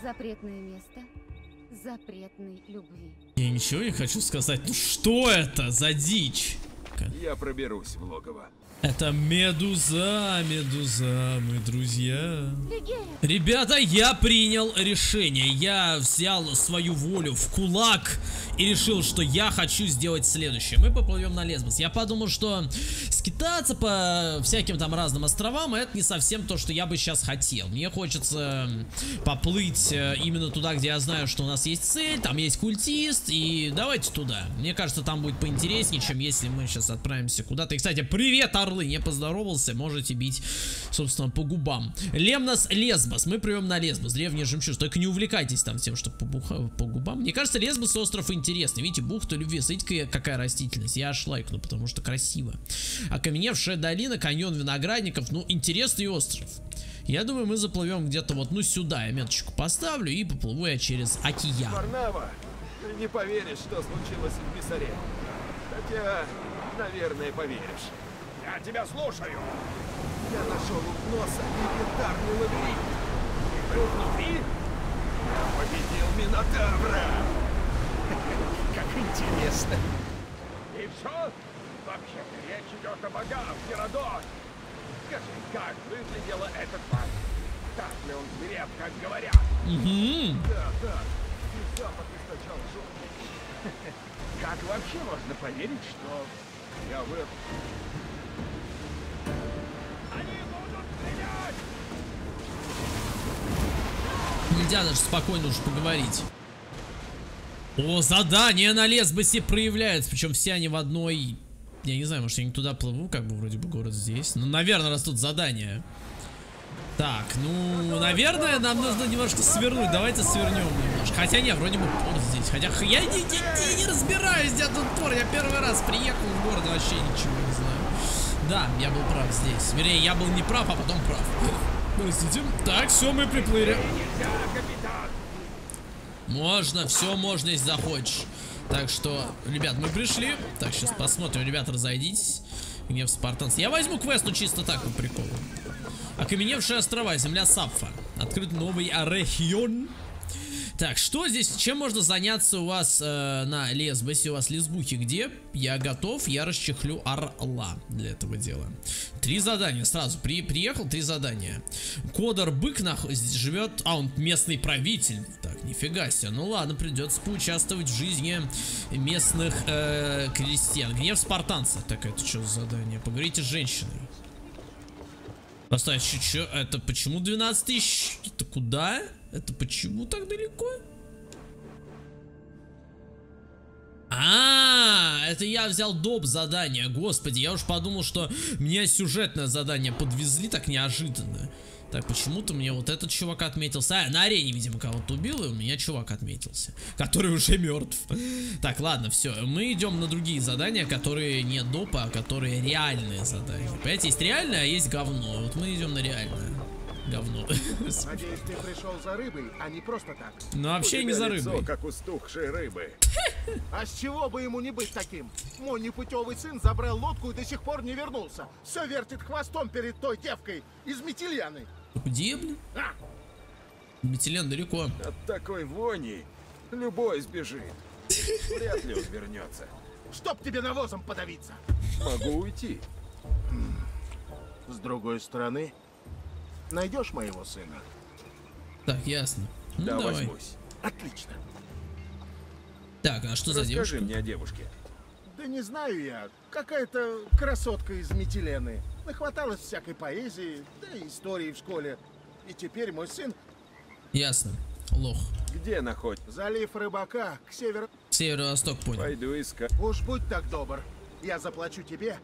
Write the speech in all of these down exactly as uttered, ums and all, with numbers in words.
Запретное место запретной любви. Я ничего не хочу сказать. Ну что это за дичь? Я проберусь в логово. Это Медуза, Медуза, мы друзья. Ребята, я принял решение. Я взял свою волю в кулак и решил, что я хочу сделать следующее. Мы поплывем на Лесбос. Я подумал, что скитаться по всяким там разным островам — это не совсем то, что я бы сейчас хотел. Мне хочется поплыть именно туда, где я знаю, что у нас есть цель, там есть культист, и давайте туда. Мне кажется, там будет поинтереснее, чем если мы сейчас отправимся куда-то. И, кстати, привет, Орлы, не поздоровался, можете бить, собственно, по губам. Лемнос Лесбос, мы плывем на Лесбос, древняя жемчужина. Только не увлекайтесь там тем, что по, по губам. Мне кажется, Лесбос остров интересный. Видите, бухта любви. Смотрите, какая растительность. Я аж лайкну, потому что красиво. Окаменевшая долина, каньон виноградников. Ну, интересный остров. Я думаю, мы заплывем где-то вот, ну, сюда. Я меточку поставлю и поплыву я через океан. Варнава, ты не поверишь, что случилось в Бессаре. Хотя, наверное, поверишь. Я тебя слушаю. Я нашел у носа легендарный лабиринт. Ты был внутри? Я победил Минотавра. Как интересно. И все? Вообще-то речь идет о богах, Геродот. Скажи, как выглядела эта тварь? Так ли он зверят, как говорят? Угу. Да, да. И запах источал жуткий. Как вообще можно поверить, что я в этом? Они будут стрелять! Нельзя даже спокойно уж поговорить. О, задание на Лесбосе проявляется. Причем все они в одной... Я не знаю, может я не туда плыву, как бы вроде бы город здесь. Ну, наверное, раз тут задание. Так, ну, наверное, нам нужно немножко свернуть. Давайте свернем немножко. Хотя не, вроде бы порт здесь. Хотя я не, не, не, не разбираюсь, где тут порт. Я первый раз приехал в город, вообще ничего не знаю. Да, я был прав здесь. Вернее, я был не прав, а потом прав. Простите. Так, все, мы приплыли. Можно, все можно, если захочешь. Так что, ребят, мы пришли. Так, сейчас посмотрим. Ребята, разойдитесь. Гнев спартанцев. Я возьму квест, ну чисто так, по приколу. Окаменевшие острова, земля Сапфа. Открыт новый регион. Так, что здесь, чем можно заняться у вас э, на Лесбосе? У вас лесбухи где? Я готов, я расчехлю орла для этого дела. Три задания сразу, При, приехал, три задания. Кодор Бык нах... живет, а он местный правитель. Так, нифига себе, ну ладно, придется поучаствовать в жизни местных э, крестьян. Гнев спартанца. Так, это что за задание? Поговорите с женщиной. Поставь, что, это почему двенадцать тысяч? Это куда? Это почему так далеко? А, это я взял доп задание. Господи, я уж подумал, что мне сюжетное задание подвезли так неожиданно. Так, почему-то мне вот этот чувак отметился. А, на арене, видимо, кого-то убил, и у меня чувак отметился, который уже мертв. Так, ладно, все. Мы идем на другие задания, которые не допа, а которые реальные задания. Понимаете, есть реальное, а есть говно. Вот мы идем на реальное. Говно. Надеюсь, ты пришел за рыбой, а не просто так. Ну, вообще не за рыбой. Как у стухшей рыбы. А с чего бы ему не быть таким? Мой непутевый сын забрал лодку и до сих пор не вернулся. Все вертит хвостом перед той девкой из Метильяны. Где, блин? А! Метилен далеко. От такой вони любой сбежит. Вряд ли он вернется. Чтоб тебе навозом подавиться. Могу уйти. С другой стороны, найдешь моего сына? Так, ясно. Ну, Да, давай. возьмусь. Отлично. Так, а что за девушка? Расскажи мне о девушке. Да не знаю я. Какая-то красотка из Метилены. Нахваталась всякой поэзии, да и истории в школе. И теперь мой сын... Ясно. Лох. Где находится? Залив Рыбака к северу... Северо-восток, понял. Пойду искать. Уж будь так добр. Я заплачу тебе.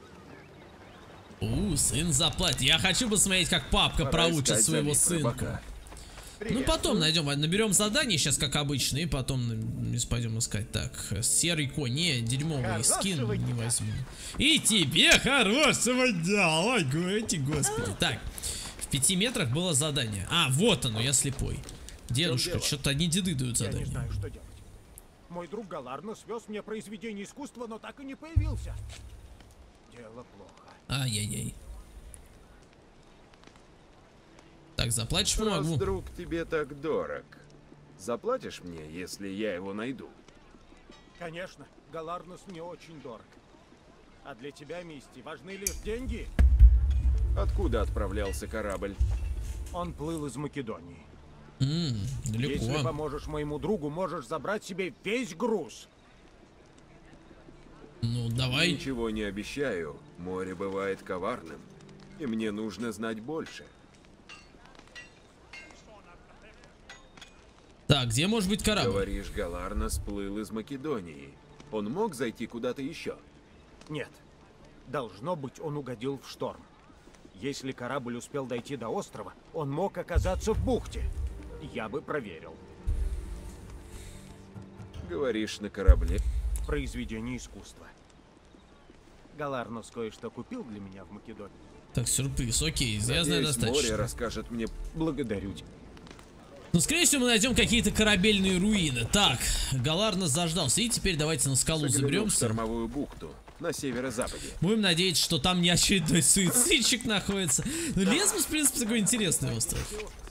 У, сын заплатит. Я хочу посмотреть, как папка Пора проучит искать своего залив сынка. Рыбака. Ну, потом найдем, наберем задание сейчас, как обычно, и потом пойдем искать. Так, серый конь, не, дерьмовый Хорошего скин дня. не возьму. И тебе хорошего дня, ой, эти господи. Так, в пяти метрах было задание. А, вот оно, я слепой. Дедушка, что-то одни деды дают Я не задание. знаю, что делать. Мой друг Галарно свез мне произведение искусства, но так и не появился. Дело плохо. Ай-яй-яй. Так, заплатишь, Раз помогу. друг тебе так дорог, заплатишь мне, если я его найду? Конечно, Галарнус мне очень дорог. А для тебя, Мисти, важны лишь деньги. Откуда отправлялся корабль? Он плыл из Македонии. Ммм, далеко. Если поможешь моему другу, можешь забрать себе весь груз. Ну, давай. Ничего не обещаю. Море бывает коварным. И мне нужно знать больше. Так, где может быть корабль? Говоришь, Галарнос плыл из Македонии. Он мог зайти куда-то еще? Нет. Должно быть, он угодил в шторм. Если корабль успел дойти до острова, он мог оказаться в бухте. Я бы проверил. Говоришь, на корабле? Произведение искусства. Галарнус кое-что купил для меня в Македонии. Так, сюрприз, окей, я знаю Надеюсь, достаточно. море расскажет мне. Благодарю тебя. Ну, скорее всего, мы найдем какие-то корабельные руины. Так, Галарнос заждался. И теперь давайте на скалу Загляну в заберемся. штормовую бухту на северо-западе. Будем надеяться, что там не очередной суицидчик находится. Ну, Лесбус, в принципе, такой интересный остров.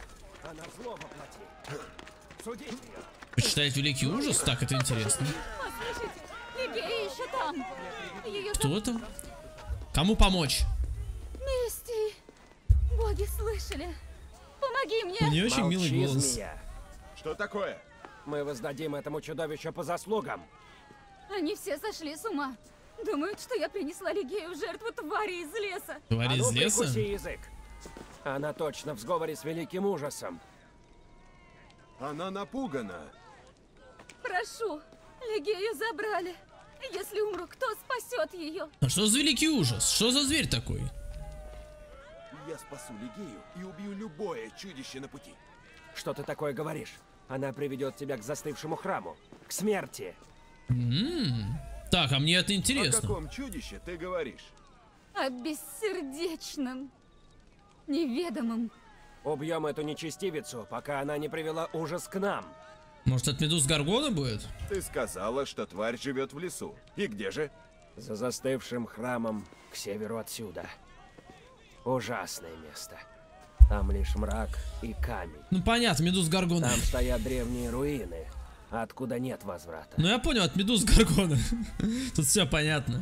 Почитать Великий Ужас? Так, это интересно. Послушайте, Лигея еще там. Ее Кто там? Кому помочь? Мисти. Боги слышали. Помоги мне. У нее очень милый Молчи, голос. змея. Что такое? Мы воздадим этому чудовищу по заслугам. Они все сошли с ума. Думают, что я принесла Лигею в жертву твари из леса. Тварь А из ну, леса? прикуси язык. Она точно в сговоре с Великим Ужасом. Она напугана. Прошу, Лигею забрали. Если умру, кто спасет ее? А что за Великий Ужас? Что за зверь такой? Я спасу Лигею и убью любое чудище на пути. Что ты такое говоришь? Она приведет тебя к застывшему храму. К смерти. М-м-м. Так, а мне это О интересно. каком чудище ты говоришь? О бессердечном, неведомом. Убьем эту нечестивицу, пока она не привела ужас к нам. Может, это Медуз Гаргона будет? Ты сказала, что тварь живет в лесу. И где же? За застывшим храмом к северу отсюда. Ужасное место. Там лишь мрак и камень. Ну, понятно, Медуз Гаргона. Там стоят древние руины, откуда нет возврата. Ну, я понял, от Медуз Гаргона. Тут все понятно.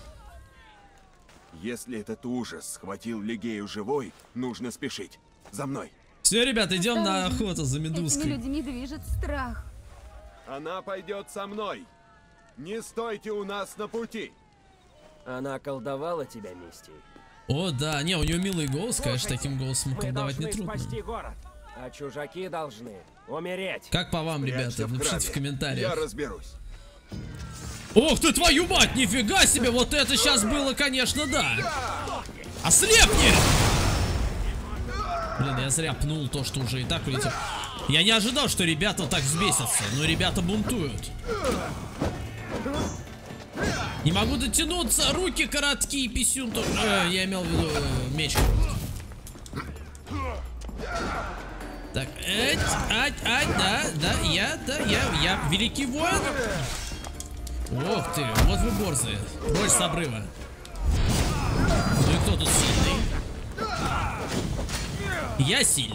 Если этот ужас схватил Лигею живой, нужно спешить. За мной. Все, ребята, идем на Осторожно. охоту за Этими медузкой. людьми движет страх. Она пойдет со мной. Не стойте у нас на пути. Она околдовала тебя, Мисти. О, да, не, у нее милый голос, конечно, Слушайте, таким голосом Мы колдовать должны нетрудно. спасти город, а чужаки должны умереть. Как по вам, ребята? Прячься в Напишите храме. в комментариях. Я разберусь. Ох ты, твою мать, нифига себе, вот это сейчас было, конечно, да. Ослепни! Блин, я зря пнул то, что уже и так улетел. Я не ожидал, что ребята так взбесятся, но ребята бунтуют. Не могу дотянуться, руки короткие, писюн тоже. Э, я имел в виду э, меч короткий. Так, эть, ать, ать, да, да, я, да, я, я великий воин. Ох ты, вот вы борзые. Прочь с обрыва. Ну и кто тут сильный? Я сильный.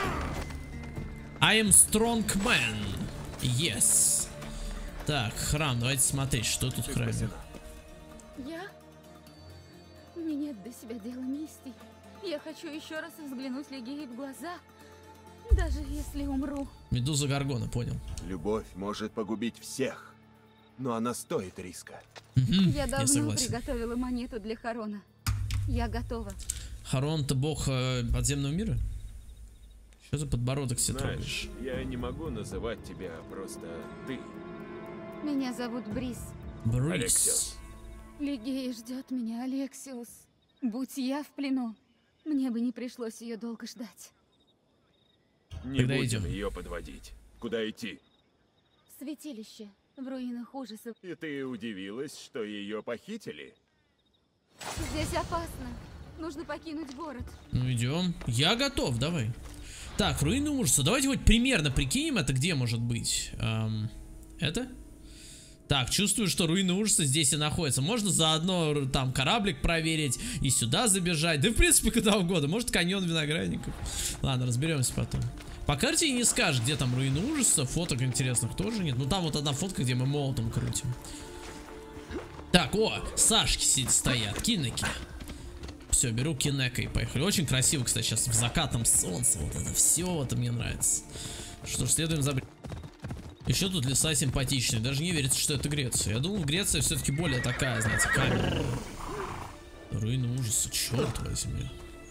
I am strong man. Yes. Так, храм, давайте смотреть, что тут в храме. Я? Мне нет до себя дела, Мисти. Я хочу еще раз взглянуть Лигее в глаза, даже если умру. Медуза Гаргона, понял. Любовь может погубить всех, но она стоит риска. Мгм, Я я давно согласен. приготовила монету для Харона. Я готова. Харон-то бог э, подземного мира? Что за подбородок себе трогаешь? Знаешь, я не могу называть тебя просто ты. Меня зовут Брис. Брикс. Алексиос. Лигея ждет меня, Алексиус. Будь я в плену, мне бы не пришлось ее долго ждать. Не Тогда будем идем. ее подводить. Куда идти? Святилище в руинах ужасов. И ты удивилась, что ее похитили? Здесь опасно. Нужно покинуть город. Ну идем. Я готов, давай. Так, руины ужаса. Давайте хоть примерно прикинем, это где может быть. Эм, это? Так, чувствую, что руины ужаса здесь и находятся. Можно заодно там кораблик проверить и сюда забежать. Да в принципе куда угодно. Может каньон виноградников. Ладно, разберемся потом. По карте не скажешь, где там руины ужаса. Фоток интересных тоже нет. Ну там вот одна фотка, где мы молотом крутим. Так, о, Сашки сидят, стоят. Кинеки. Все, беру кинека и поехали. Очень красиво, кстати, сейчас в закатном солнце. Вот это все, это мне нравится. Что ж, следуем за... Еще тут леса симпатичные. Даже не верится, что это Греция. Я думал, Греция все-таки более такая, знаете, каменная. Руины ужаса, черт возьми.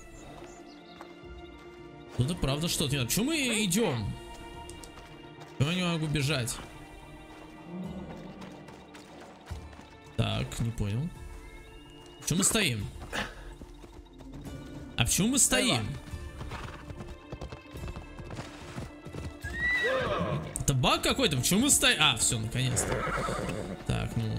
Тут и правда что-то не надо. Почему мы идем? Почему я не могу бежать? Так, не понял. Почему мы стоим? А почему мы стоим? Это баг какой-то? Почему мы стоим? А, все, наконец-то. Так, ну.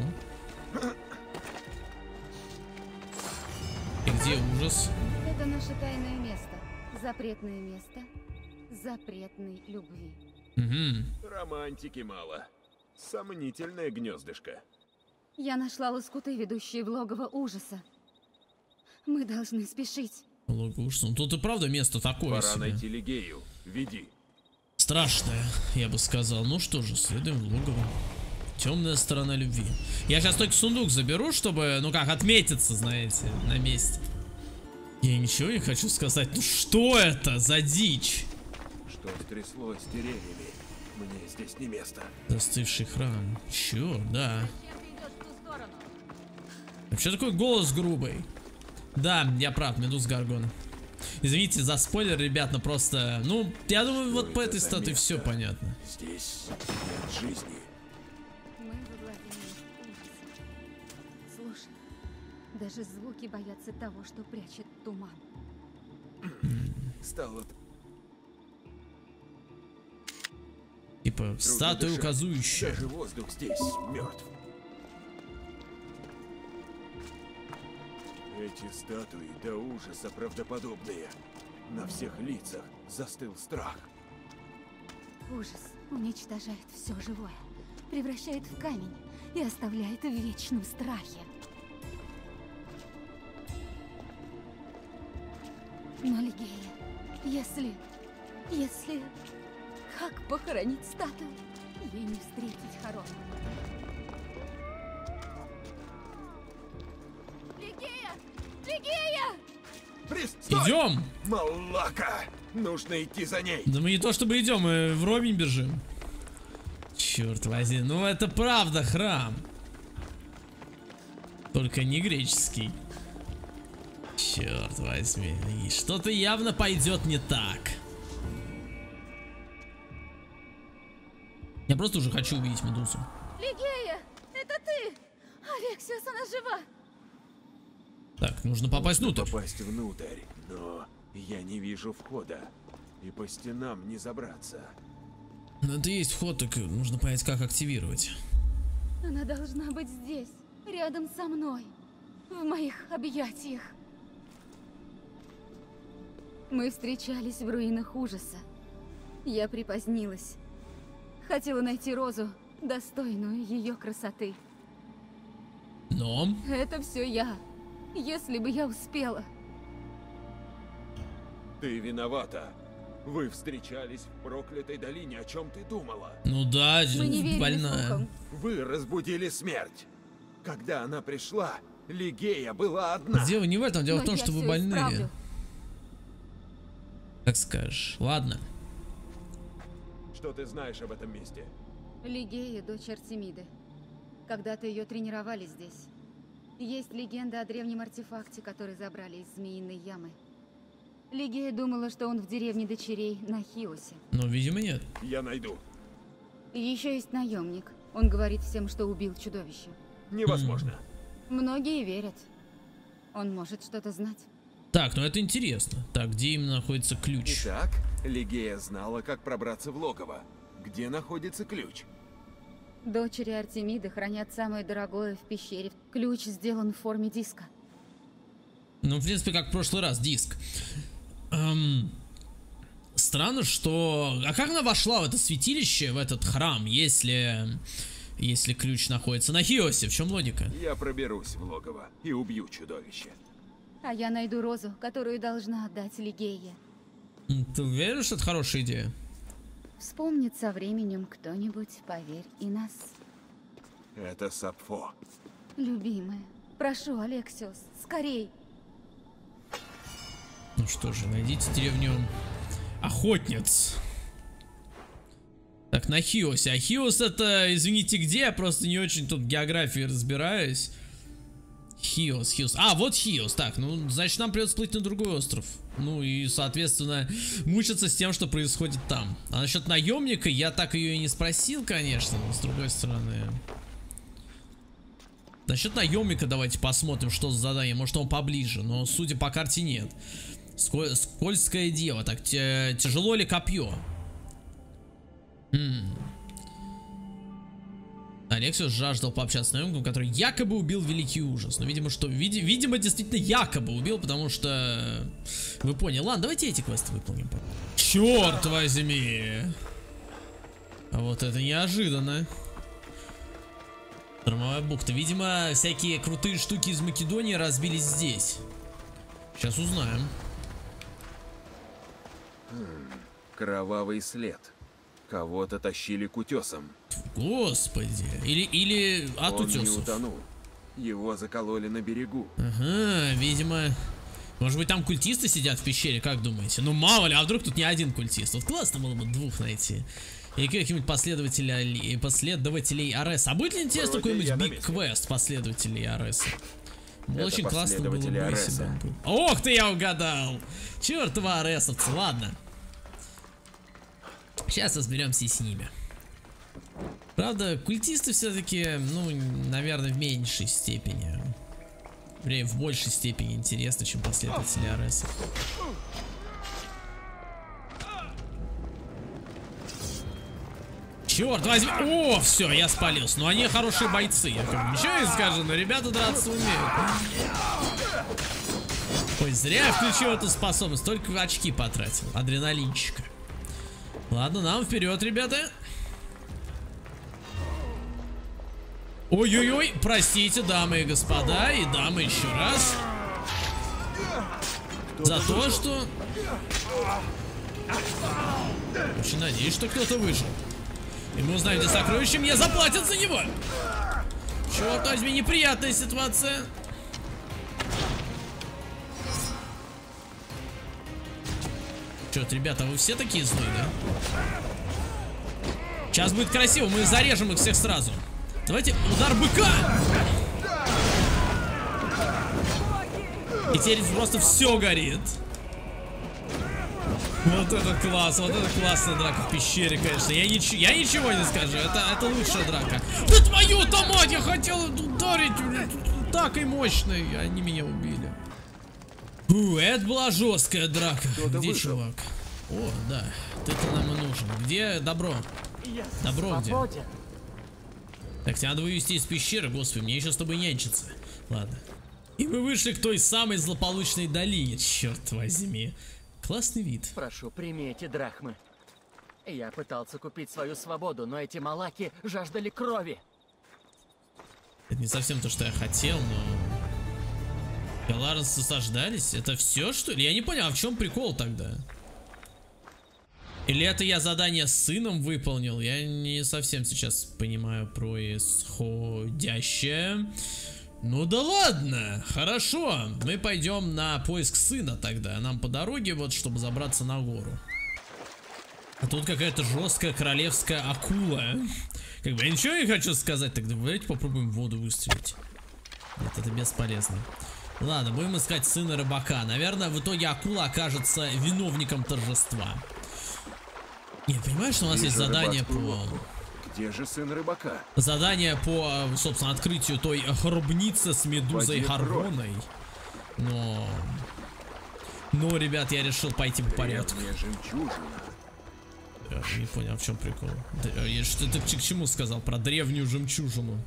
И где ужас? Это наше тайное место. Запретное место запретной любви. Угу. Романтики мало. Сомнительное гнездышко. Я нашла лоскуты, ведущие в логово ужаса. Мы должны спешить. Логово ужаса. Ну тут и правда место такое Пора себе. найти Лигею. Веди. Страшное, я бы сказал. Ну что же, следуем в логово. Темная сторона любви. Я сейчас только сундук заберу, чтобы, ну как, отметиться, знаете, на месте. Я ничего не хочу сказать. Ну что это за дичь? Что стряслось с деревьями? Мне здесь не место. Застывший храм. Чё, да. Вообще такой голос грубый. Да, я прав, Медуз Гаргона. Извините за спойлер, ребят, но просто... Ну, я думаю, вот по этой статуе все понятно. Здесь нет жизни. Мы во главе ужаса. Слушай, даже звуки боятся того, что прячет туман. Стало... Типа, статуя указующая. Даже воздух здесь мертв. Эти статуи до ужаса правдоподобные. На всех лицах застыл страх. Ужас уничтожает все живое, превращает в камень и оставляет в вечном страхе. Но, Лигея, если... если... Как похоронить статую? Ей не встретить Харон. Лигея! Лигея! Пристой! Идем! Малака! Нужно идти за ней. Да мы не то чтобы идем, мы вровень бежим. Черт возьми, ну это правда храм. Только не греческий. Черт возьми, что-то явно пойдет не так. Я просто уже хочу увидеть Медузу. Лигея, это ты! Алексиос, она жива! Так, нужно попасть внутрь. Попасть внутрь, но я не вижу входа. И по стенам не забраться. Ну это есть вход, так нужно понять, как активировать. Она должна быть здесь, рядом со мной, в моих объятиях. Мы встречались в руинах ужаса. Я припозднилась. Хотела найти розу, достойную ее красоты. Но... Это все я. Если бы я успела. Ты виновата. Вы встречались в проклятой долине. О чем ты думала? Ну да, Мы не верили больная. слухам. Вы разбудили смерть. Когда она пришла, Лигея была одна. Дело не в этом, дело Но в том, я что вы всё больные. исправлю. Как скажешь. Ладно. Что ты знаешь об этом месте? Лигея, дочь Артемиды. Когда-то ее тренировали здесь. Есть легенда о древнем артефакте, который забрали из Змеиной ямы. Лигея думала, что он в деревне дочерей на Хиосе. Но, видимо, нет. Я найду. Еще есть наемник. Он говорит всем, что убил чудовище. Невозможно. Многие верят. Он может что-то знать. Так, ну это интересно. Так, где именно находится ключ? Итак, Лигея знала, как пробраться в логово. Где находится ключ? Дочери Артемиды хранят самое дорогое в пещере. Ключ сделан в форме диска. Ну, в принципе, как в прошлый раз, диск. Эм, странно, что... А как она вошла в это святилище, в этот храм, если если ключ находится на Хиосе. В чем логика? Я проберусь в логово и убью чудовище. А я найду розу, которую должна отдать Лигее. Ты уверен, что это хорошая идея? Вспомнит со временем кто-нибудь, поверь, и нас. Это Сапфо. Любимая, прошу, Алексиос, скорей. Ну что же, найдите деревню Охотниц. Так, на Хиосе. А Хиос это, извините, где? Я просто не очень тут в географии разбираюсь. Хиос, Хиос. А, вот Хиос. Так, ну, значит, нам придется плыть на другой остров. Ну и, соответственно, мучиться с тем, что происходит там. А насчет наемника я так ее и не спросил, конечно, но с другой стороны. Насчет наемника давайте посмотрим, что за задание. Может, он поближе, но судя по карте нет. Сколь скользкое дело. Так, тяжело ли копье? М-м. Алексиос жаждал пообщаться с наемником, который якобы убил Великий Ужас. Но, видимо, что... Види, видимо, действительно якобы убил, потому что... Вы поняли. Ладно, давайте эти квесты выполним. Черт возьми! А вот это неожиданно. Штормовая бухта. Видимо, всякие крутые штуки из Македонии разбились здесь. Сейчас узнаем. Хм, кровавый след. Кого-то тащили к утесам. Господи. Или, или от Он утесов. не утонул. Его закололи на берегу. Ага, видимо. Может быть, там культисты сидят в пещере, как думаете? Ну, мало ли, а вдруг тут не один культист? Вот классно было бы двух найти. Или каких-нибудь последователей, последователей Ареса. А будет ли интересно какой-нибудь биг квест последователей Ареса? Очень классно было бы, если бы он был. Ох ты, я угадал! Чертова аресовцы, ладно. Сейчас разберемся и с ними. Правда, культисты все-таки, ну, наверное, в меньшей степени. Вернее, в большей степени интересны, чем последователи Ареса. Черт возьми! О, все, я спалился. Ну, они хорошие бойцы. Я как бы ничего не скажу, но ребята драться умеют. Ой, зря я включил эту способность. Только очки потратил. Адреналинчика. Ладно, нам вперед, ребята. Ой-ой-ой, простите, дамы и господа, и дамы еще раз. За то, что... Очень надеюсь, что кто-то выжил. И мы узнаем, где сокровище, мне заплатят за него. Черт возьми, неприятная ситуация. Черт, ребята, вы все такие злые, да? Сейчас будет красиво, мы зарежем их всех сразу. Давайте удар быка. И теперь просто все горит. Вот это класс, вот это классная драка в пещере, конечно. Я, нич я ничего не скажу, это, это лучшая драка. Да твою-то мать, я хотел ударить так и мощной, они меня убили. Фу, это была жесткая драка. Где чувак? О, да, ты-то нам и нужен. Где добро? Добро где? Так, тебе надо вывести из пещеры, господи, мне еще с тобой нянчиться. Ладно. И мы вышли к той самой злополучной долине, черт возьми. Классный вид. Прошу, прими эти драхмы. Я пытался купить свою свободу, но эти малаки жаждали крови. Это не совсем то, что я хотел, но... Галарцы осаждались? Это все, что ли? Я не понял, а в чем прикол тогда? Или это я задание с сыном выполнил? Я не совсем сейчас понимаю происходящее. Ну да ладно, хорошо. Мы пойдем на поиск сына тогда. Нам по дороге, вот, чтобы забраться на гору. А тут какая-то жесткая королевская акула. Как бы я ничего не хочу сказать. Тогда давайте попробуем в воду выстрелить. Нет, это бесполезно. Ладно, будем искать сына рыбака. Наверное, в итоге акула окажется виновником торжества. Нет, понимаешь, что у нас есть задание по... Где же сын рыбака? Задание по, собственно, открытию той гробницы с медузой Харроной. Но... Но, ребят, я решил пойти по порядку. Я не понял, в чем прикол. Что ты к чему сказал про древнюю жемчужину?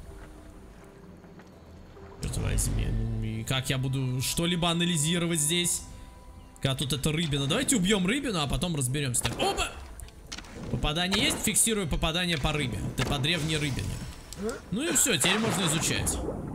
Черт возьми, ну и как я буду что-либо анализировать здесь? Когда тут это рыбина. Давайте убьем рыбину, а потом разберемся. Так, оба! Попадание есть? Фиксирую попадание по рыбе. Ты по древней рыбине. Ну и все, теперь можно изучать.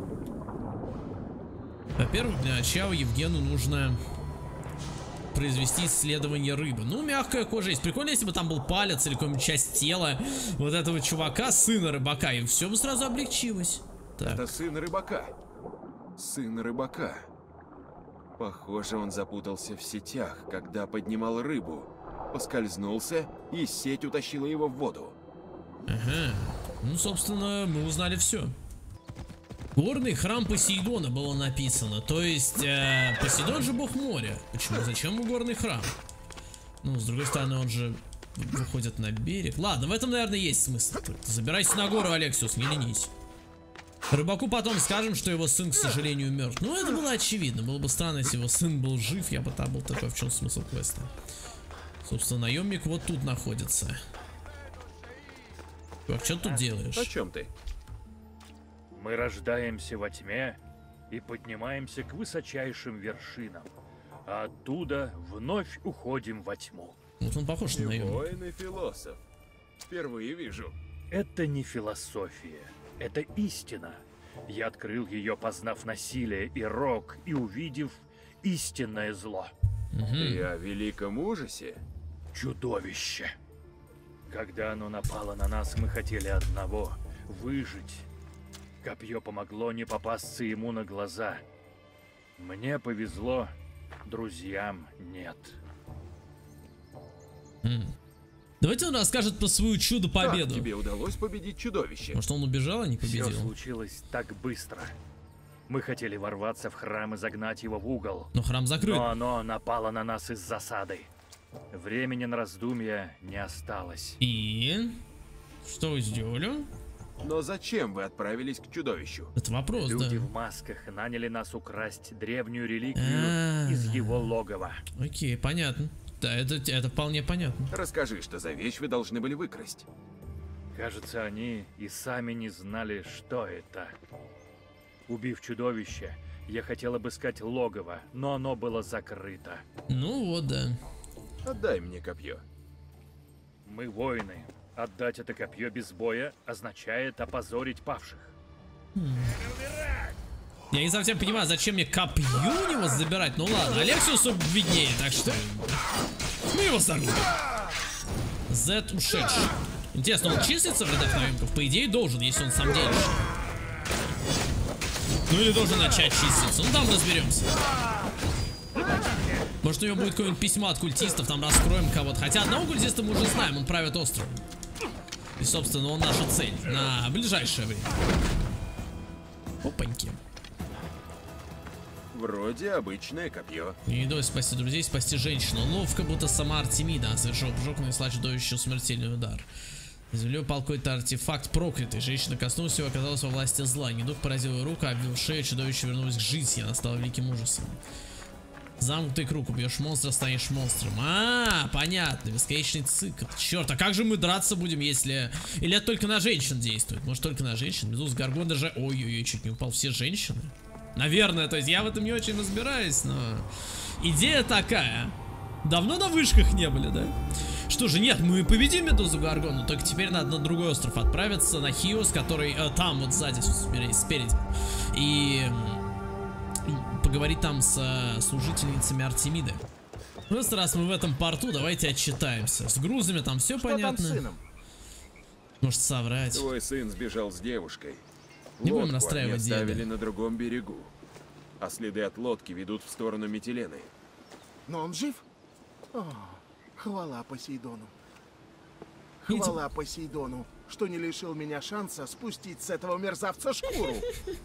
Во-первых, для начала Евгену нужно произвести исследование рыбы. Ну, мягкая кожа есть. Прикольно, если бы там был палец или какая-нибудь часть тела вот этого чувака, сына рыбака, и все бы сразу облегчилось. Так. Это сын рыбака. Сын рыбака. Похоже, он запутался в сетях, когда поднимал рыбу. Поскользнулся, и сеть утащила его в воду. Ага. Ну, собственно, мы узнали все. Горный храм Посейдона было написано. То есть, э, Посейдон же бог моря. Почему? Зачем ему горный храм? Ну, с другой стороны, он же выходит на берег. Ладно, в этом, наверное, есть смысл. Забирайся на гору, Алексиус, не ленись. Рыбаку потом скажем, что его сын, к сожалению, мертв. Ну, это было очевидно. Было бы странно, если его сын был жив. Я бы там был такой, в чем смысл квеста. Собственно, наемник вот тут находится. Чувак, что ты тут делаешь? О чем ты? Мы рождаемся во тьме и поднимаемся к высочайшим вершинам, а оттуда вновь уходим во тьму. Вот он похож на наемника. Воин и философ. Впервые вижу. Это не философия, это истина. Я открыл ее, познав насилие и рок, и увидев истинное зло. Угу. И о великом ужасе? Чудовище. Когда оно напало на нас, мы хотели одного — выжить. Копье помогло не попасться ему на глаза. Мне повезло, друзьям нет. М. Давайте он расскажет про свою чудо-победу. Как тебе удалось победить чудовище? Может, он убежал, а не победил? Все случилось так быстро. Мы хотели ворваться в храм и загнать его в угол. Но храм закрыт. Но оно напало на нас из засады. Времени на раздумья не осталось. И? Что вы сделали? Но зачем вы отправились к чудовищу? Это вопрос, Люди да. в масках наняли нас украсть древнюю реликвию А-а-а. из его логова. Окей, понятно. Да, это, это вполне понятно. Расскажи, что за вещь вы должны были выкрасть. Кажется, они и сами не знали, что это. Убив чудовище, я хотел обыскать логово, но оно было закрыто. Ну вот, да. Отдай мне копье. Мы воины. Отдать это копье без боя означает опозорить павших. Я не совсем понимаю, зачем мне копье у него забирать. Ну ладно, Алексиусу виднее, так что мы его сорвем. Зет ушедший. Интересно, он числится в рядах наемников? По идее должен, если он сам делишь. Ну или должен начать числиться. Ну там разберемся. Может, у него будет какое-нибудь письмо от культистов, там раскроем кого-то. Хотя одного культиста мы уже знаем, он правит островом. И, собственно, он наша цель на ближайшее время. Опаньки. Вроде обычное копье. Не удалось спасти друзей, спасти женщину. Он ловко, будто сама Артемида, совершил прыжок, нанесла чудовищу смертельный удар. Из земли упал какой-то артефакт проклятый. Женщина коснулась его, оказалась во власти зла. Недух поразил ее руку, обвил шею, чудовище вернулось к жизни, она стала великим ужасом. Замкнутый круг, убьешь монстра, станешь монстром. А, понятно, бесконечный цикл. Черт, а как же мы драться будем, если... Или это только на женщин действует? Может, только на женщин? Медуз, Гаргон даже... Ой-ой-ой, чуть не упал. Все женщины? Наверное, то есть я в этом не очень разбираюсь, но... Идея такая. Давно на вышках не были, да? Что же, нет, мы победим Медузу Гаргону, только теперь надо на другой остров отправиться, на Хиос, который э, там вот сзади, спереди. И... поговорить там с служительницами Артемиды. Просто раз мы в этом порту, давайте отчитаемся. С грузами там все Что понятно. там с сыном? Может соврать. Твой сын сбежал с девушкой. Не будем Лодку расстраивать они деда. оставили на другом берегу. А следы от лодки ведут в сторону Метилены. Но он жив? О, хвала Посейдону. Видите? Хвала Посейдону, что не лишил меня шанса спустить с этого мерзавца шкуру.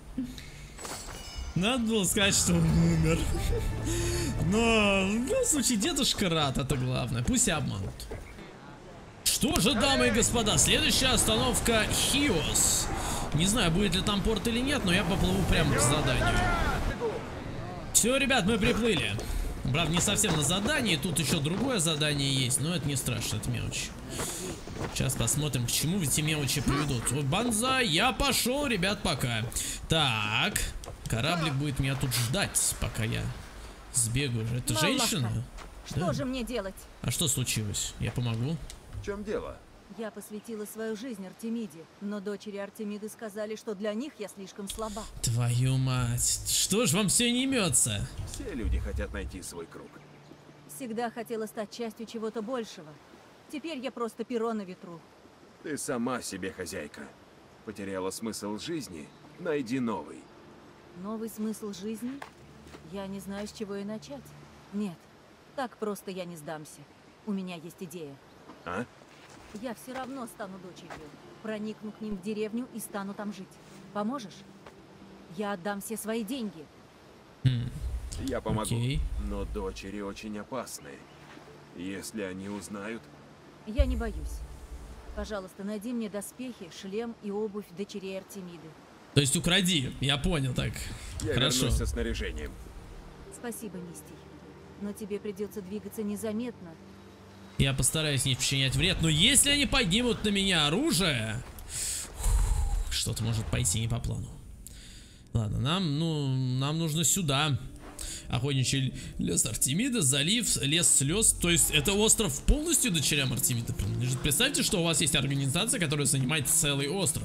Надо было сказать, что он умер. Но, в любом случае, дедушка рад, это главное. Пусть и обманут. Что же, дамы и господа, следующая остановка Хиос. Не знаю, будет ли там порт или нет, но я поплыву прямо к заданию. Все, ребят, мы приплыли. Правда, не совсем на задании, тут еще другое задание есть, но это не страшно, это мелочи. Сейчас посмотрим, к чему эти мелочи приведут. Вот банза, я пошел, ребят, пока. Так, кораблик будет меня тут ждать, пока я сбегаю. Это женщина? Что Да. же мне делать? А что случилось? Я помогу? В чем дело? Я посвятила свою жизнь Артемиде, но дочери Артемиды сказали, что для них я слишком слаба. Твою мать, что ж вам все не имется? Все люди хотят найти свой круг. Всегда хотела стать частью чего-то большего. Теперь я просто перо на ветру. Ты сама себе хозяйка. Потеряла смысл жизни, найди новый. Новый смысл жизни? Я не знаю, с чего и начать. Нет, так просто я не сдамся. У меня есть идея. А? Я все равно стану дочерью. Проникну к ним в деревню и стану там жить. Поможешь? Я отдам все свои деньги. Хм. Я помогу. Окей. Но дочери очень опасны. Если они узнают... Я не боюсь. Пожалуйста, найди мне доспехи, шлем и обувь дочерей Артемиды. То есть укради, я понял, так. Я Хорошо. вернусь со снаряжением. Спасибо, Мистий. Но тебе придется двигаться незаметно. Я постараюсь не причинять вред, но если они поднимут на меня оружие, что-то может пойти не по плану. Ладно, нам, ну, нам нужно сюда. Охотничий лес Артемида, залив, лес слез. То есть это остров полностью дочерям Артемида принадлежит. Представьте, что у вас есть организация, которая занимает целый остров.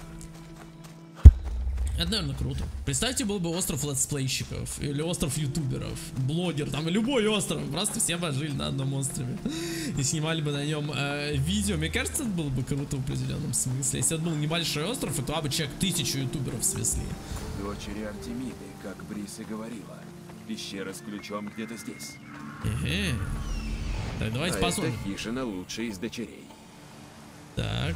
Это, наверное, круто. Представьте, был бы остров летсплейщиков или остров ютуберов, блогер, там любой остров. Просто все бы жили на одном острове и снимали бы на нем э, видео. Мне кажется, это было бы круто в определенном смысле. Если это был небольшой остров, и туда бы человек тысячу ютуберов свезли. Дочери Артемиды, как Брис и говорила. Пещера с ключом где-то здесь. Эге. Так, давайте а посмотрим. эта хижина лучшая из дочерей. Так.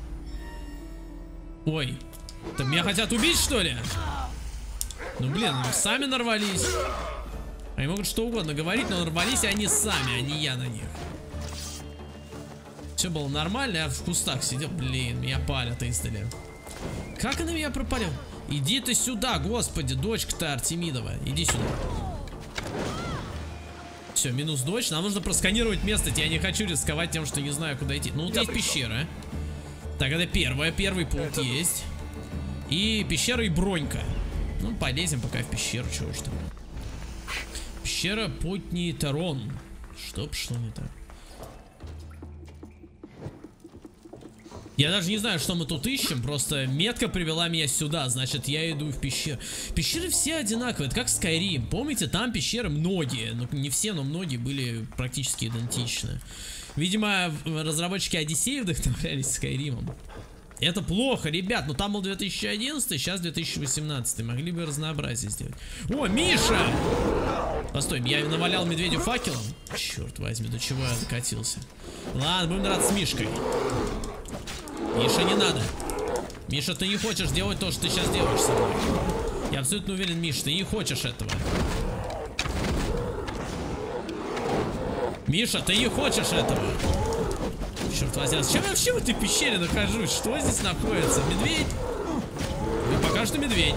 Ой. Там меня хотят убить, что ли? Ну, блин, сами нарвались. Они могут что угодно говорить, но нарвались они сами, а не я на них. Все было нормально, я в кустах сидел. Блин, меня палят издали. Как она меня пропалил? Иди ты сюда, господи, дочка-то Артемидова. Иди сюда. Все, минус дочь. Нам нужно просканировать место. Я не хочу рисковать тем, что не знаю, куда идти. Ну, вот есть пещера. Так, это первое. Первый пункт есть. И пещера и бронька. Ну, полезем пока в пещеру, чего уж там. Пещера Потний Тарон. Что пошло не так? Я даже не знаю, что мы тут ищем. Просто метка привела меня сюда. Значит, я иду в пещеру. Пещеры все одинаковые. Это как Skyrim. Помните, там пещеры многие. Ну, не все, но многие были практически идентичны. Видимо, разработчики Одиссеи вдохновлялись Skyrim'ом. Это плохо, ребят. Но там был две тысячи одиннадцатый, сейчас две тысячи восемнадцатый. Могли бы разнообразие сделать. О, Миша! Постой, я навалял медведю факелом. Черт возьми, до чего я докатился. Ладно, будем драться с Мишкой. Миша, не надо. Миша, ты не хочешь делать то, что ты сейчас делаешь со мной. Я абсолютно уверен, Миша, ты не хочешь этого. Миша, ты не хочешь этого. Черт возьми, а зачем я вообще в этой пещере нахожусь? Что здесь находится? Медведь? Ну, пока что медведь.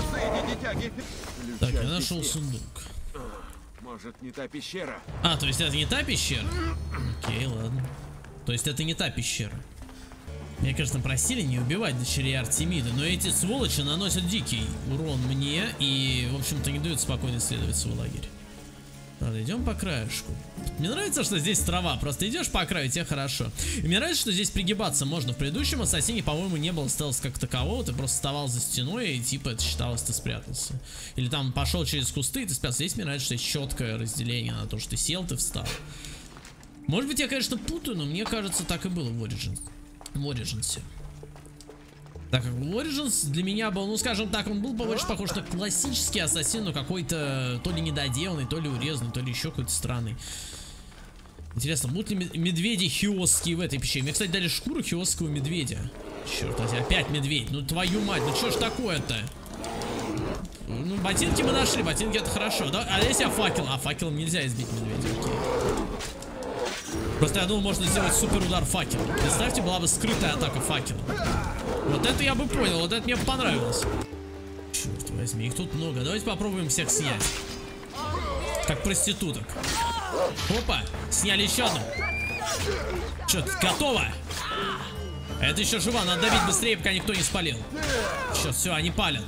Так, я нашел сундук. Может, не та пещера? А, то есть это не та пещера? Окей, ладно. То есть это не та пещера. Меня, конечно, просили не убивать дочерей Артемиды, но эти сволочи наносят дикий урон мне и, в общем-то, не дают спокойно исследовать свой лагерь. Ладно, идем по краешку. Мне нравится, что здесь трава. Просто идешь по краю, тебе хорошо. И мне нравится, что здесь пригибаться можно. В предыдущем ассасине, по-моему, не было стелс как такового. Ты просто вставал за стеной и типа это считалось, ты спрятался. Или там пошел через кусты и ты спрятался. Здесь мне нравится, что есть четкое разделение на то, что ты сел, ты встал. Может быть, я, конечно, путаю, но мне кажется, так и было в Origins. В Origins. Так как Origins для меня был, ну скажем так, он был больше похож на классический ассасин, но какой-то то ли недоделанный, то ли урезанный, то ли еще какой-то странный. Интересно, будут ли медведи хиосские в этой пещере? Мне, кстати, дали шкуру хиосского медведя. Черт возьми, опять медведь. Ну твою мать, ну что ж такое-то? Ну, ботинки мы нашли, ботинки это хорошо. Да? А если я факел? А факелом нельзя избить медведя, окей. Просто я думал, можно сделать супер удар факелом. Представьте, была бы скрытая атака факелом. Вот это я бы понял, вот это мне понравилось. Черт возьми, их тут много. Давайте попробуем всех снять. Как проституток. Опа, сняли еще одну. Че, готово? Это еще жива, надо давить быстрее, пока никто не спалил. Сейчас, все, они палят.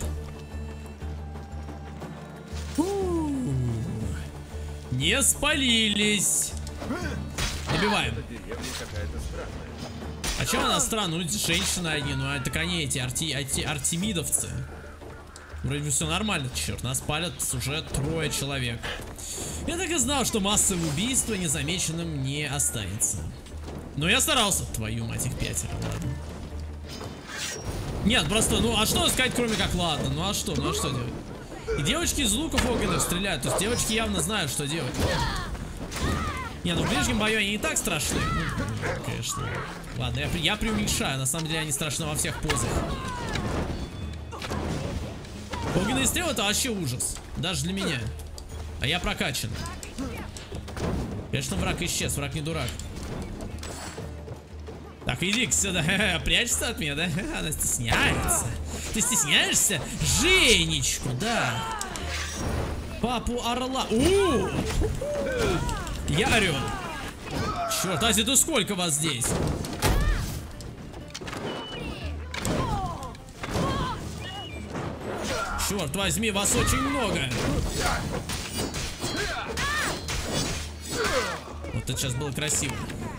У-у-у. Не спалились. Добиваем. чем она странная? Ну, женщины одни, ну, это они эти, арти, арти, артемидовцы. Вроде бы все нормально, черт, нас палят уже трое человек. Я так и знал, что массовое убийство незамеченным не останется. Но я старался. Твою мать, их пятеро, ладно. Нет, просто, ну, а что сказать, кроме как ладно? Ну, а что, ну, а что делать? И девочки из луков огненных стреляют, то есть девочки явно знают, что делать. Не, ну в ближнем бою они не так страшны. Ну, конечно. Ладно, я, я преуменьшаю, на самом деле они страшны во всех позах. Огненные стрелы — это вообще ужас. Даже для меня. А я прокачан. Конечно, враг исчез, враг не дурак. Так, иди сюда, прячься от меня, да? Она стесняется. Ты стесняешься? Женечку, да. Папу орла. У! Я орел. Черт, Ази, ты сколько вас здесь? Черт возьми, вас очень много. Вот это сейчас было красиво.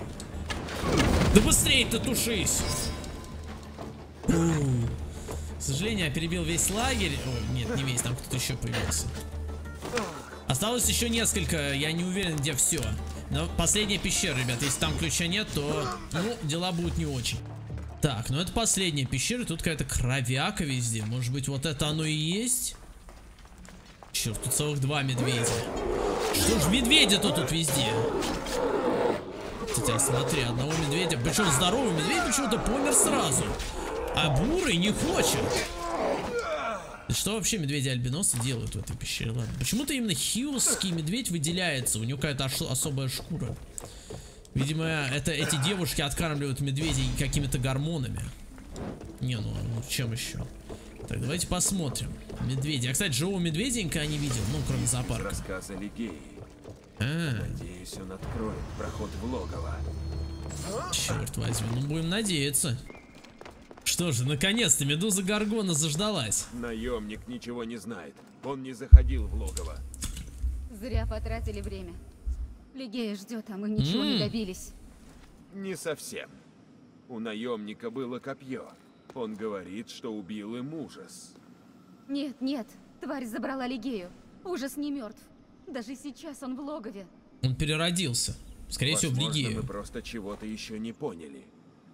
Да быстрее ты тушись. У -у -у. К сожалению, я перебил весь лагерь. О, нет, не весь, там кто-то еще появился. Осталось еще несколько, я не уверен, где все. Но последняя пещера, ребят, если там ключа нет, то, ну, дела будут не очень. Так, ну это последняя пещера, тут какая-то кровяка везде. Может быть, вот это оно и есть? Черт, тут целых два медведя. Что ж, медведя-то тут везде. Кстати, смотри, одного медведя, причем здоровый медведь почему-то помер сразу. А бурый не хочет. Что вообще медведи-альбиносы делают в этой пещере? Ладно. Почему-то именно хиусский медведь выделяется. У него какая-то особая шкура. Видимо, это эти девушки откармливают медведей какими-то гормонами. Не, ну, ну чем еще? Так, давайте посмотрим. Медведи. Я, кстати, живого медведенька я не видел, ну, кроме зоопарка. Рассказа Лигеи. А -а -а. Надеюсь, он откроет проход в логово. Черт возьми, ну будем надеяться. Что же, наконец-то Медуза Гаргона заждалась. Наемник ничего не знает. Он не заходил в логово. Зря потратили время. Лигея ждет, а мы ничего mm. не добились. Не совсем. У наемника было копье. Он говорит, что убил им ужас. Нет, нет, тварь забрала Лигею. Ужас не мертв. Даже сейчас он в логове. Он переродился. Скорее Возможно, всего, в Лигею. Мы просто чего-то еще не поняли.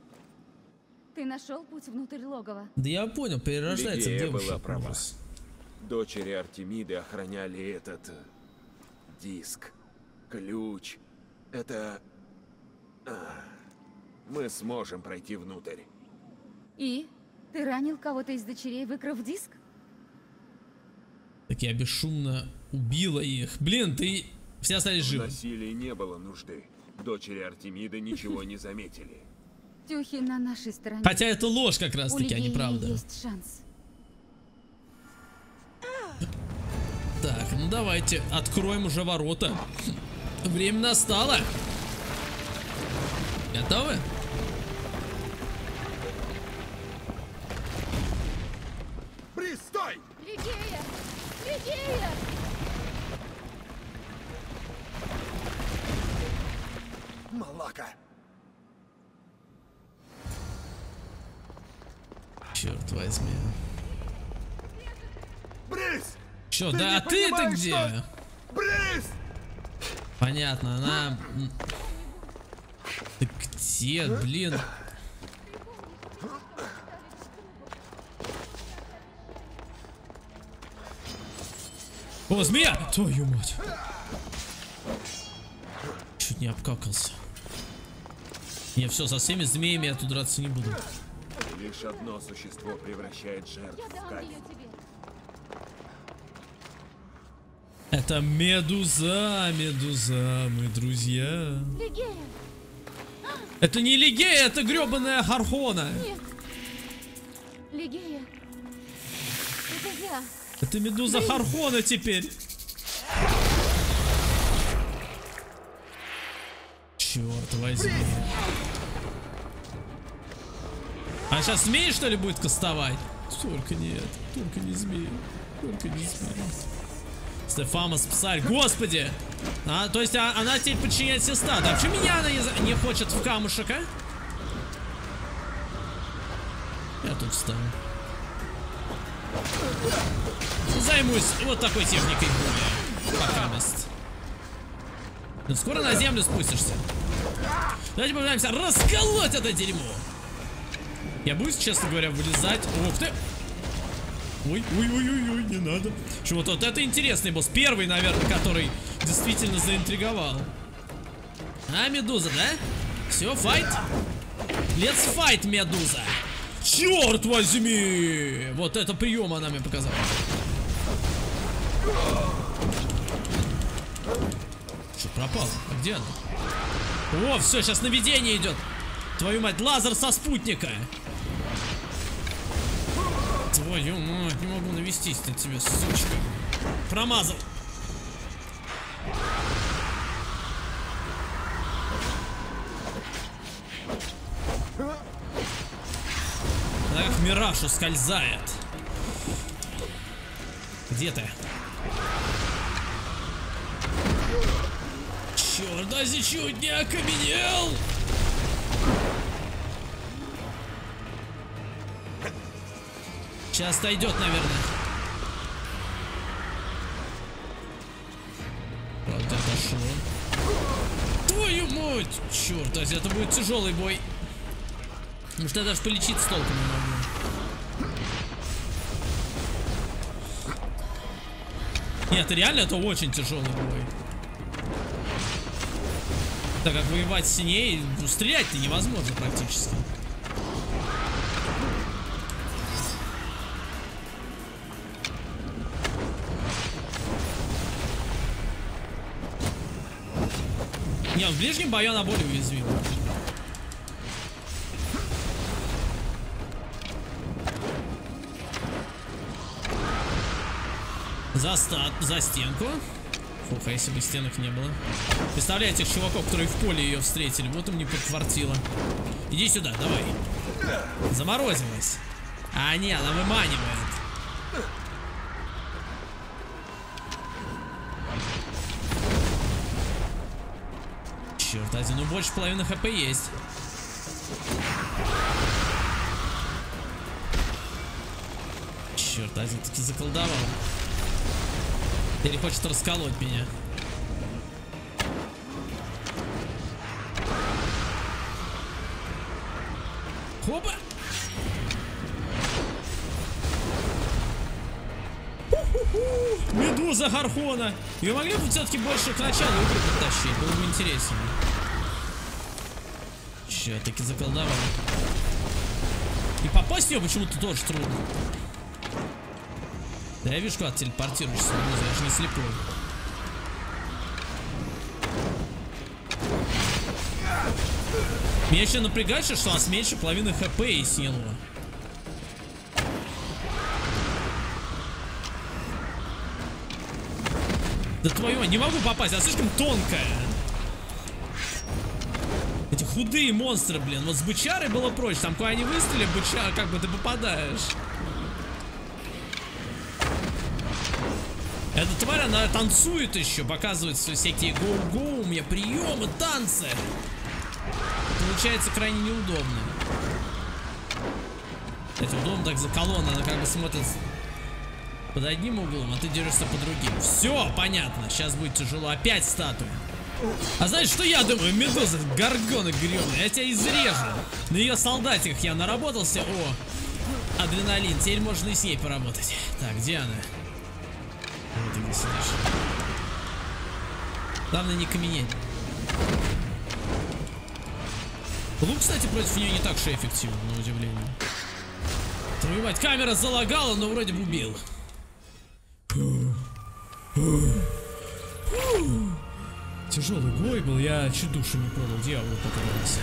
Ты нашел путь внутрь логова? Да я понял, перерождается Лигея девушка. была права. Дочери Артемиды охраняли этот диск, ключ. Это... А, мы сможем пройти внутрь. И? Ты ранил кого-то из дочерей, выкрав диск? Так я бесшумно убила их. Блин, ты... Все остались живы. В насилии не было нужды. Дочери Артемиды ничего не заметили. Тюхи на нашей стороне. Хотя это ложь как раз таки, а не правда. Есть шанс. Так, ну давайте откроем уже ворота. Время настало. Готовы? Пристой! Лигея! Лигея! Малака! Черт возьми. Брис! Чё, ты да, а ты-то где? Что... Брис! Понятно, она... Ты где, блин? О, змея! Твою мать! Чуть не обкакался. Не, все, со всеми змеями я тут драться не буду. Лишь одно существо превращает жертв в камень. Это Медуза, Медуза, мы друзья. Лигея! Это не Лигея, это гребаная Гаргона. Нет. Лигея. Это я. Это Медуза Гаргона теперь. Черт возьми. А сейчас змеи, что ли, будет кастовать? Только нет, только не змеи, только не змеи. Стефамос, псарь, господи! А, то есть а, она теперь подчиняет все стада. А почему меня она не, не хочет в камушек, а? Я тут встал. Займусь вот такой техникой боя. Пока мест. Ну скоро на землю спустишься. Давайте попытаемся расколоть это дерьмо. Я буду, честно говоря, вылезать. Ух ты! Ой, ой, ой, ой, ой, не надо. Что вот, вот это интересный босс. Первый, наверное, который действительно заинтриговал. А, Медуза, да? Все, файт. Let's fight, Медуза. Черт возьми! Вот это прием она мне показала. Что, пропал? А где она? О, все, сейчас наведение идет. Твою мать, лазер со спутника. Твою мать, не могу навестись на тебя, сучка. Промазал. Она как мираж ускользает. Где ты? Черт, Ази чуть не окаменел. Сейчас дойдет, наверное. Правда, дошло. Твою мать! Черт, Ази, это будет тяжелый бой. Потому что я даже полечиться толком не могу. Нет, реально это очень тяжелый бой. Так как воевать с ней, ну, стрелять-то невозможно практически. Не, в ближнем бою она более уязвима. За, ста за стенку. Фух, а если бы стенок не было. Представляете, этих чуваков, которые в поле ее встретили. Вот им не подфартило. Иди сюда, давай. Заморозилась. А, не, она выманивает. Черт, один, ну больше половины хп есть. Черт, один таки заколдовал. Или хочет расколоть меня. Хопа! Медуза Гархона! Ее могли бы все-таки больше к началу игры подтащить, было бы интереснее. Че, таки заколдовал. И попасть в нее почему-то тоже трудно. Да я вижу, куда ты телепортируешься, я же не слепой. Меня еще напрягает, что у нас меньше половины хп и силы. Да твою мать, не могу попасть, она слишком тонкая. Эти худые монстры, блин. Вот с бычарой было проще. Там куда они выстрелили, бычар, как бы ты попадаешь. Эта тварь, она танцует еще, показывает всякие гоу-гоу, у меня приемы, танцы. Получается крайне неудобно. Кстати, удобно так за колонной, она как бы смотрит под одним углом, а ты держишься по другим. Все, понятно, сейчас будет тяжело. Опять статуя. А знаешь, что я думаю? Медуза, горгона грёбаная, я тебя изрежу. На ее солдатиках я наработался. О, адреналин, теперь можно и с ней поработать. Так, где она? Вот ты где сидишь. Главное не каменеть. Лук, кстати, против нее не так уж и эффективен, на удивление. Твою мать, камера залагала, но вроде бы убил. Тяжелый бой был, я чуть душу не продал, дьяволу попадался.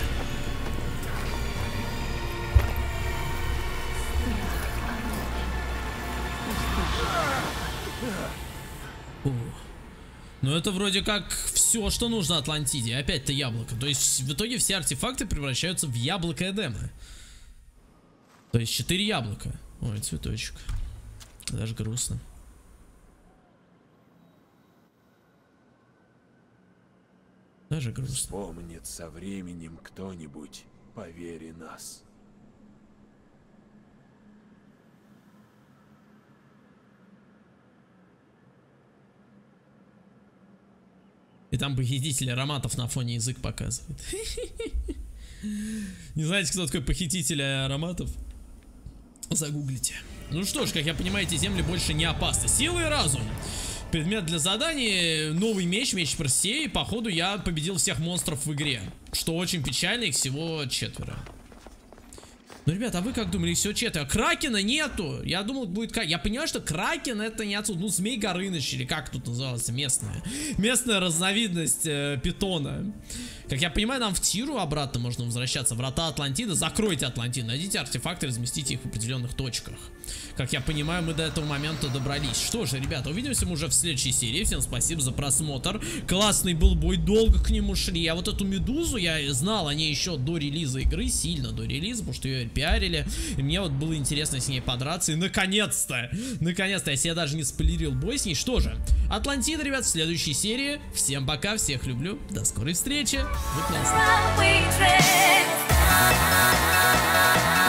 Ну это вроде как все, что нужно Атлантиде. Опять-то яблоко. То есть в итоге все артефакты превращаются в яблоко Эдема. То есть четыре яблока. Ой, цветочек. Даже грустно. Даже грустно. Вспомнит со временем кто-нибудь, поверь нас. И там похититель ароматов на фоне язык показывает. Не знаете, кто такой похититель ароматов? Загуглите. Ну что ж, как я понимаю, эти земли больше не опасны. Сила и разум. Предмет для заданий. Новый меч, меч Персеи. Походу я победил всех монстров в игре. Что очень печально, их всего четверо. Ну, ребята, а вы как думали, все четверо? Кракена нету. Я думал, будет... Я понимаю, что Кракен это не отсюда. Ну, Змей Горыныч, или как тут называется, местная. Местная разновидность э, питона. Как я понимаю, нам в Тиру обратно можно возвращаться. Врата Атлантиды. Закройте Атлантиду. Найдите артефакты, разместите их в определенных точках. Как я понимаю, мы до этого момента добрались. Что же, ребята, увидимся мы уже в следующей серии. Всем спасибо за просмотр. Классный был бой, долго к нему шли. А вот эту медузу я знал о ней еще до релиза игры. Сильно до релиза, потому что ее пиарили. И мне вот было интересно с ней подраться. И наконец-то, наконец-то, я себе даже не спойлерил бой с ней. Что же, Атлантида, ребят, в следующей серии. Всем пока, всех люблю. До скорой встречи. Вы классные.